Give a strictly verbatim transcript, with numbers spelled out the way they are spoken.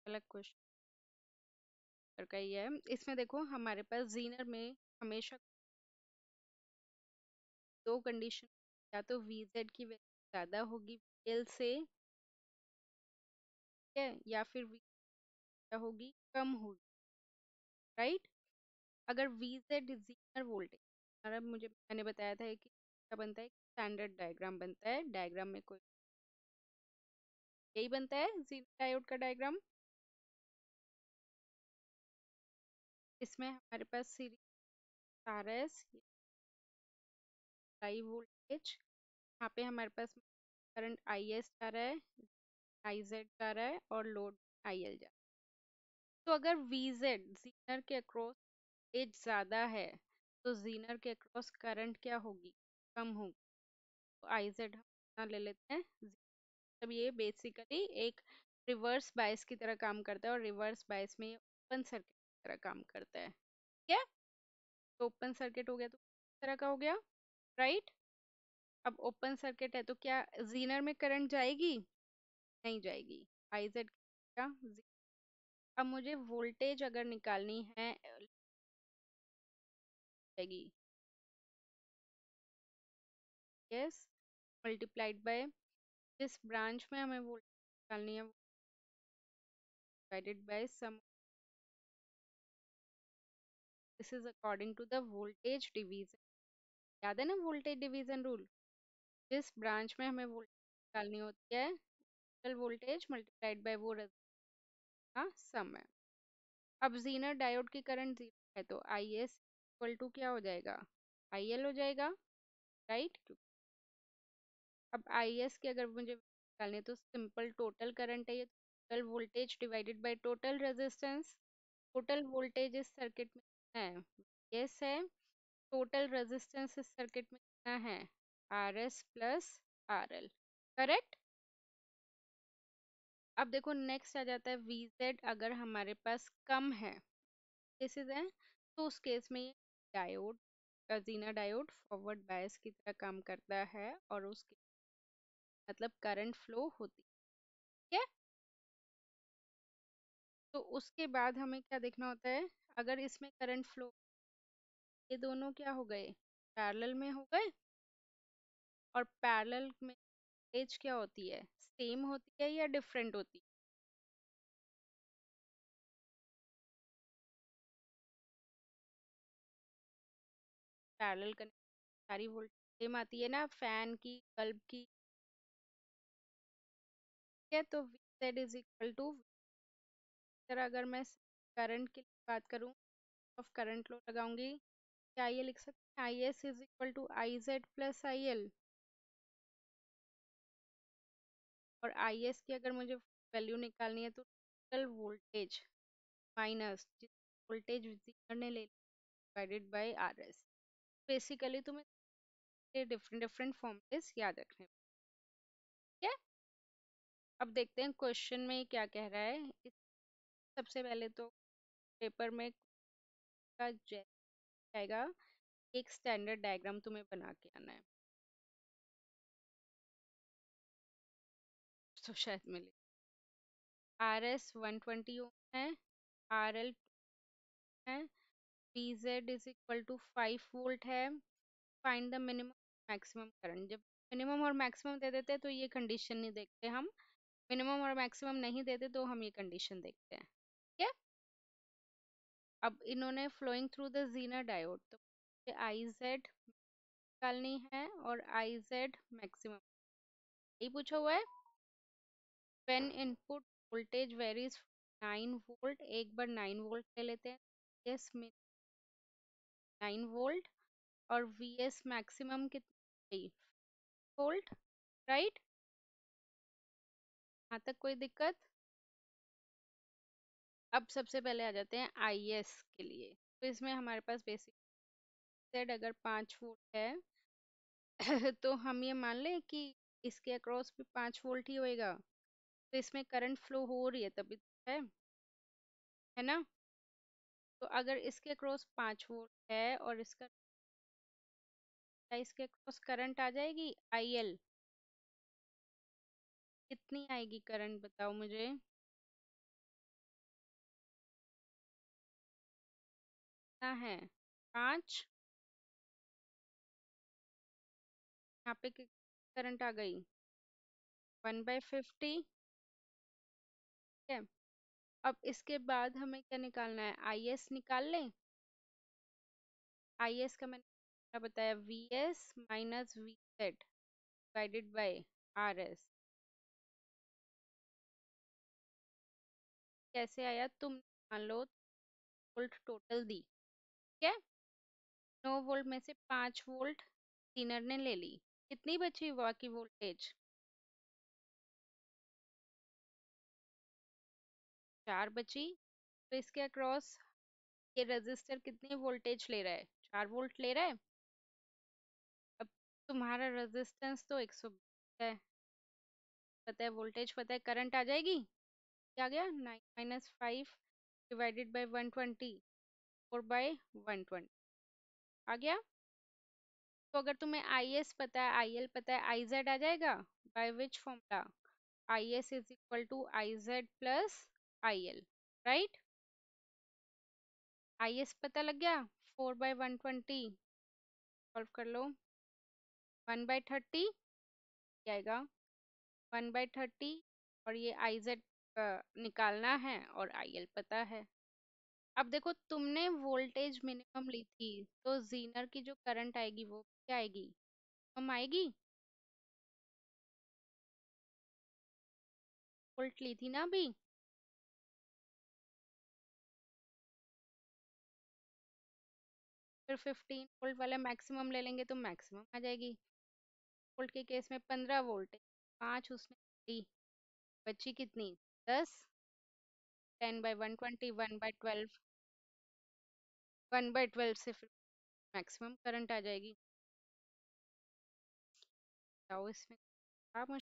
अलग क्वेश्चन का ही है। इसमें देखो हमारे पास जीनर में हमेशा दो कंडीशन, या तो वी जेड की वैल्यू ज़्यादा होगी वी एल से, ठीक है, या फिर वी क्या होगी, कम होगी, राइट। अगर वी जेड जीनर वोल्टेज, अगर मुझे मैंने बताया था कि क्या बनता है, स्टैंडर्ड डायग्राम बनता है, डायग्राम में कोई यही बनता है जीनर डायोड का डायग्राम। इसमें हमारे पास series R S high voltage, यहाँ पे हमारे पास करंट आई एस जा रहा है, आई जेड जा रहा है और लोड आई एल जा रहा है। तो अगर वी जेड जीनर के अक्रॉस एज ज़्यादा है तो जीनर के अक्रॉस करंट क्या होगी, कम होगी। तो आई जेड हम इतना ले लेते हैं। तब ये बेसिकली एक रिवर्स बायस की तरह काम करता है, और रिवर्स बायस में ये ओपन सर्किट की तरह काम करता है, ठीक है। तो ओपन सर्किट हो गया तो इस तरह का हो गया, राइट। अब ओपन सर्किट है तो क्या जीनर में करंट जाएगी, नहीं जाएगी, आई जेड क्या। अब मुझे वोल्टेज अगर निकालनी है जाएगी, यस, मल्टीप्लाइड बाय जिस ब्रांच में हमें वोल्टेज निकालनी है divided by sum, this is according to the voltage division. याद है ना वोल्टेज डिवीजन रूल, जिस ब्रांच में हमें वोल्टेज निकालनी होती है टोटल वोल्टेज मल्टीप्लाइड बाय वो का सम है। अब जीनर डायोड की करंट जीरो है तो आई एस इक्वल टू क्या हो जाएगा, आई एल हो जाएगा, राइट। अब आई एस की अगर मुझे निकालनी है तो सिंपल टोटल करंट है ये, total voltage divided by total resistance. Total voltage इस सर्किट में कितना है, एस है। टोटल रेजिस्टेंस इस सर्किट में कितना है, R S plus R L, correct. अब देखो नेक्स्ट आ जाता है वी जेड, अगर हमारे पास कम है केसेस हैं तो उस केस में ये डायोड का जीना डायोड फॉरवर्ड बायस की तरह काम करता है, और उसके मतलब करंट फ्लो होती है, ठीक है। तो उसके बाद हमें क्या देखना होता है, अगर इसमें करंट फ्लो, ये दोनों क्या हो गए, पैरेलल में हो गए, और पैरेलल में एज क्या होती है, सेम होती है या डिफरेंट होती है, पैरेलल कनेक्शन सारी वोल्टेज सेम आती है ना, फैन की, बल्ब की, ठीक है। तो V Z is equal to, अगर मैं करंट की बात करूँ, ऑफ करंट लो लगाऊंगी, क्या ये लिख सकते हैं, I S is equal to I Z plus I L. और आई एस की अगर मुझे वैल्यू निकालनी है तो टोटल वोल्टेज माइनस जिस वोल्टेज जीरो ने ले divided by R S. Basically तुम्हें डिफरेंट डिफरेंट फॉर्मूलेस याद रखने हैं, ठीक है। अब देखते हैं क्वेश्चन में क्या कह रहा है। इस सबसे पहले तो पेपर में का जैसा आएगा, एक स्टैंडर्ड डायग्राम तुम्हें बना के आना है, तो शायद मिले। R S one twenty ohm है, आर एल है, P Z is equal to five volt है। Find the minimum maximum current, जब मिनिमम और मैक्सिमम दे देते हैं तो ये कंडीशन नहीं देखते हम, मिनिमम और मैक्सिमम नहीं देते तो हम ये कंडीशन देखते हैं, ठीक है। अब इन्होंने flowing through the zener diode, तो आई जेड निकालनी है और आई जेड मैक्सिमम, यही पूछा हुआ है। When input voltage varies nine volt, एक बार नाइन वोल्ट ले लेते हैं, यस में नाइन वोल्ट, और वी एस मैक्सिमम कितना, वोल्ट, राइट। यहाँ तक कोई दिक्कत। अब सबसे पहले आ जाते हैं आई एस के लिए। तो इसमें हमारे पास बेसिक सेड अगर पाँच वोल्ट है तो हम ये मान लें कि इसके अक्रॉस भी पाँच वोल्ट ही होएगा, तो इसमें करंट फ्लो हो रही है तभी तो है है ना। तो अगर इसके अक्रॉस पाँच वोल्ट है और इसका, इसके अक्रॉस करंट आ जाएगी आई एल, कितनी आएगी करंट बताओ मुझे, कितना है? पाँच। यहाँ पे करंट आ गई वन बाई फिफ्टी। ठीक है। अब इसके बाद हमें क्या निकालना है? आई एस निकाल लें। आई एस का मैंने क्या बताया? V S minus V Z divided by R S. कैसे आया? तुम मान लो वोल्ट टोटल दी। ठीक है। नौ वोल्ट में से पाँच वोल्ट क्लीनर ने ले ली। कितनी बची बाकी वोल्टेज? चार बची। तो इसके अक्रॉस ये रेजिस्टर कितनी वोल्टेज ले रहा है? चार वोल्ट ले रहा है। अब तुम्हारा रेजिस्टेंस तो एक सौ है, पता है वोल्टेज, पता है करंट आ जाएगी। क्या गया? Nine minus five divided by one twenty, four by one twenty. आ गया। तो अगर तुम्हें आई एस पता है, आई एल पता है, आई जेड आ जाएगा। By which formula? I S is equal to I Z plus I L. Right. I S पता लग गया। Four by one twenty solve कर लो। वन बाई थर्टी आएगा। One by thirty. और ये आई जेड निकालना है और आई एल पता है। अब देखो तुमने वोल्टेज मिनिमम ली थी, तो जीनर की जो करंट आएगी वो क्या आएगी? कम आएगी। वोल्ट ली थी ना अभी। फिर फिफ्टीन वोल्ट वाला मैक्सिमम ले लेंगे तो मैक्सिमम आ जाएगी। वोल्ट के केस में पंद्रह वोल्ट है, पाँच उसने ली, बची कितनी? दस। Ten by one twenty, one by twelve. One by twelve से फिर मैक्सिमम करंट आ जाएगी। जाओ इसमें क्या